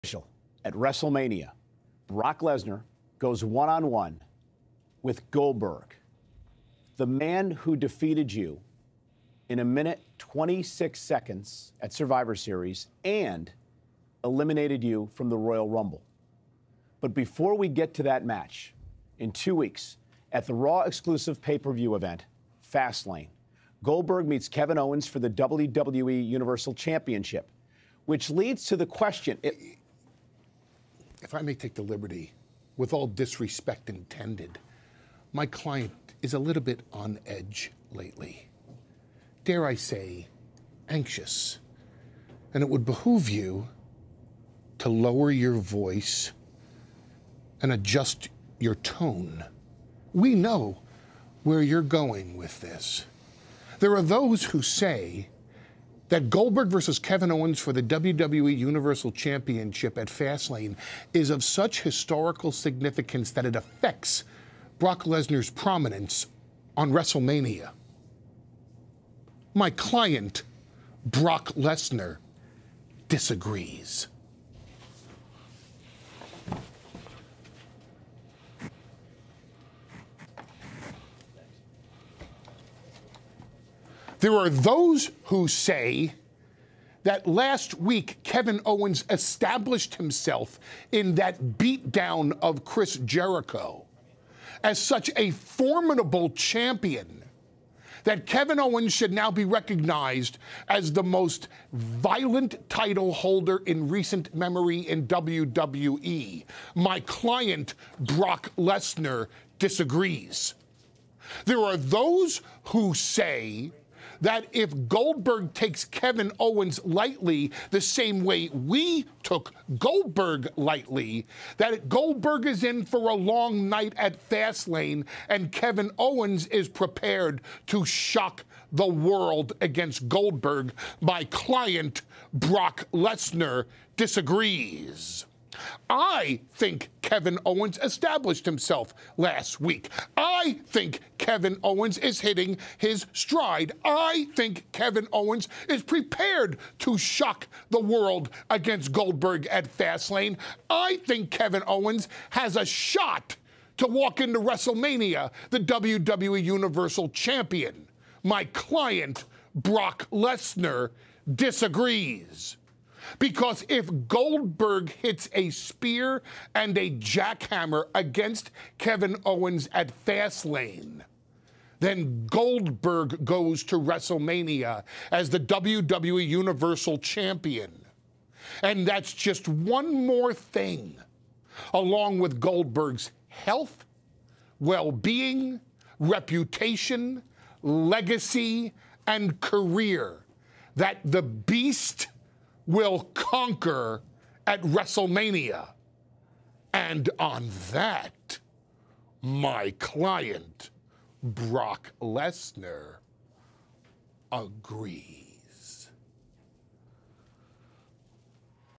At WrestleMania, Brock Lesnar goes one-on-one with Goldberg, the man who defeated you in 1:26 seconds at Survivor Series and eliminated you from the Royal Rumble. But before we get to that match, in 2 weeks, at the Raw exclusive pay-per-view event, FastLane, Goldberg meets Kevin Owens for the WWE Universal Championship, which leads to the question... If I may take the liberty, with all disrespect intended, my client is a little bit on edge lately. Dare I say, anxious. And it would behoove you to lower your voice and adjust your tone. We know where you're going with this. There are those who say that Goldberg versus Kevin Owens for the WWE Universal Championship at FastLane is of such historical significance that it affects Brock Lesnar's prominence on WrestleMania. My client, Brock Lesnar, disagrees. There are those who say that last week Kevin Owens established himself in that beatdown of Chris Jericho as such a formidable champion that Kevin Owens should now be recognized as the most violent title holder in recent memory in WWE. My client, Brock Lesnar, disagrees. There are those who say that if Goldberg takes Kevin Owens lightly the same way we took Goldberg lightly, that Goldberg is in for a long night at FastLane and Kevin Owens is prepared to shock the world against Goldberg. My client, Brock Lesnar, disagrees. I think Kevin Owens established himself last week. I think Kevin Owens is hitting his stride. I think Kevin Owens is prepared to shock the world against Goldberg at FastLane. I think Kevin Owens has a shot to walk into WrestleMania, the WWE Universal Champion. My client, Brock Lesnar, disagrees. Because if Goldberg hits a spear and a jackhammer against Kevin Owens at FastLane, then Goldberg goes to WrestleMania as the WWE Universal Champion. And that's just one more thing, along with Goldberg's health, well-being, reputation, legacy, and career, that the beast will conquer at WrestleMania. And on that, my client, Brock Lesnar, agrees.